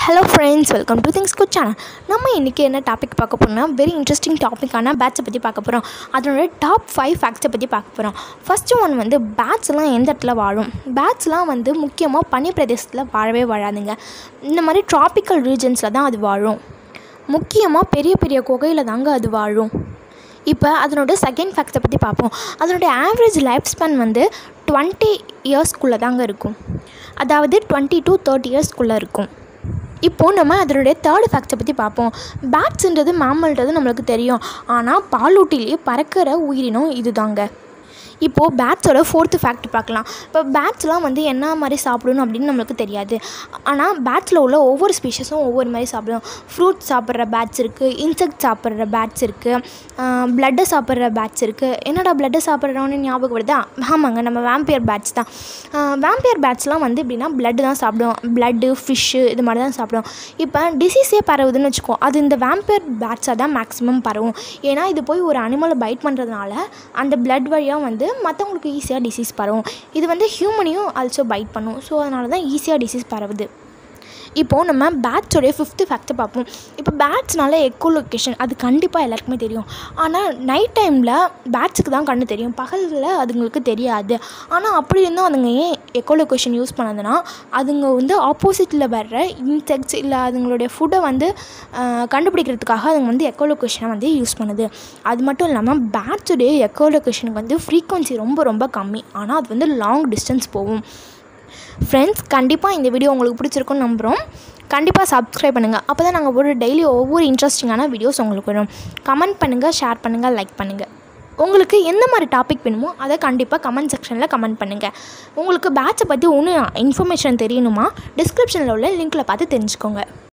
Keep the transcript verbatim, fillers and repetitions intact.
Hello friends, welcome to Things Good channel. நம்ம இன்னைக்கு என்ன டாபிக் பார்க்க போறோம்னா வெரி இன்ட்ரெஸ்டிங் டாபிக்கான பேட்ஸை பற்றி பார்க்க போகிறோம். அதனோட டாப் ஃபைவ் ஃபேக்ட்ஸை பற்றி பார்க்க போகிறோம். ஃபஸ்ட்டு ஒன் வந்து பேட்ஸ்லாம் எந்த இடத்துல வாழும். பேட்ஸ்லாம் வந்து முக்கியமாக பனி பிரதேசத்தில் வாழவே வாழாதுங்க. இந்த மாதிரி ட்ராபிக்கல் ரீஜன்ஸில் தான் அது வாழும். முக்கியமாக பெரிய பெரிய குகையில் தாங்க அது வாழும். இப்போ அதனோட செகண்ட் ஃபேக்ட்ஸை பற்றி பார்ப்போம். அதனுடைய ஆவரேஜ் லைஃப் ஸ்பேன் வந்து டுவெண்ட்டி இயர்ஸ்க்குள்ளே தாங்க இருக்கும். அதாவது டுவெண்ட்டி டு தேர்ட்டி இயர்ஸ்க்குள்ளே இருக்கும். இப்போது நம்ம அதனுடைய தேர்ட் ஃபேக்ட்ஸை பற்றி பார்ப்போம். பேட்ஸுன்றது மேமல்ன்றது நம்மளுக்கு தெரியும். ஆனால் பாலூட்டிலேயே பறக்கிற உயிரினம் இது தாங்க. இப்போது பேட்ஸோட ஃபோர்த்து ஃபேக்ட் பார்க்கலாம். இப்போ பேட்ஸ்லாம் வந்து என்ன மாதிரி சாப்பிடணும் அப்படின்னு நம்மளுக்கு தெரியாது. ஆனால் பேட்ஸில் உள்ள ஒவ்வொரு ஸ்பீஷஸும் ஒவ்வொரு மாதிரி சாப்பிடும். ஃப்ரூட்ஸ் சாப்பிட்ற பேட்ஸ் இருக்குது, இன்செக்ட் சாப்பிட்ற பேட்ஸ் இருக்குது, ப்ளட்டை சாப்பிட்ற பேட்ஸ் இருக்குது. என்னடா ப்ளட்டை சாப்பிட்றோன்னு ஞாபகம் வருதா? ஆமாங்க, நம்ம வேம்பியர் பேட்ஸ் தான். வேம்பியர் பேட்ஸ்லாம் வந்து எப்படின்னா ப்ளட்டு தான் சாப்பிடும். ப்ளட்டு, ஃபிஷ்ஷு இது மாதிரி தான் சாப்பிடும். இப்போ டிசீஸே பரவுதுன்னு வச்சுக்கோ, அது இந்த வேம்பியர் பேட்ஸாக தான் மேக்ஸிமம் பரவும். ஏன்னா இது போய் ஒரு அனிமலை பைட் பண்ணுறதுனால அந்த ப்ளட் வழியாக வந்து மற்றவங்களுக்கு ஈஸியாக டிசீஸ் பரவும். இது வந்து ஹியூமனையும் ஆல்சோ பைட் பண்ணும். ஸோ அதனால தான் ஈஸியாக டிசீஸ் பரவுது. இப்போது நம்ம பேட்ஸோடைய ஃபிஃப்த்து ஃபேக்ட்டை பார்ப்போம். இப்போ பேட்ஸ்னால எக்கோ லொக்கேஷன் அது கண்டிப்பாக எல்லாருக்குமே தெரியும். ஆனால் நைட் டைமில் பேட்ஸுக்கு தான் கண்ணு தெரியும், பகலில் அதுங்களுக்கு தெரியாது. ஆனால் அப்படி இருந்தும் அதுங்க ஏன் எக்கோ லொக்கேஷன் யூஸ் பண்ணதுன்னா, அதுங்க வந்து ஆப்போசிட்டில் வர்ற இன்செக்ட்ஸ் இல்லை அதுங்களுடைய ஃபுட்டை வந்து கண்டுபிடிக்கிறதுக்காக அதுங்க வந்து எக்கோ லொக்கேஷனை வந்து யூஸ் பண்ணுது. அது மட்டும் இல்லாமல் பேட்ஸுடைய எக்கோ லொக்கேஷனுக்கு வந்து ஃப்ரீக்வன்சி ரொம்ப ரொம்ப கம்மி. ஆனால் அது வந்து லாங் டிஸ்டன்ஸ் போகும். ஃப்ரெண்ட்ஸ், கண்டிப்பாக இந்த வீடியோ உங்களுக்கு பிடிச்சிருக்குன்னு நம்புகிறோம். கண்டிப்பாக சப்ஸ்கிரைப் பண்ணுங்கள். அப்போ தான் நாங்கள் ஒரு டெய்லி ஒவ்வொரு இன்ட்ரெஸ்டிங்கான வீடியோஸ் உங்களுக்கு வரும். கமெண்ட் பண்ணுங்கள், ஷேர் பண்ணுங்கள், லைக் பண்ணுங்கள். உங்களுக்கு எந்த மாதிரி டாபிக் வேணுமோ அதை கண்டிப்பாக கமெண்ட் செக்ஷனில் கமெண்ட் பண்ணுங்கள். உங்களுக்கு பேட்சை பற்றி ஒன்றும் இன்ஃபர்மேஷன் தெரியணுமா? டிஸ்கிரிப்ஷனில் உள்ள லிங்க்கில் பார்த்து தெரிஞ்சுக்கோங்க.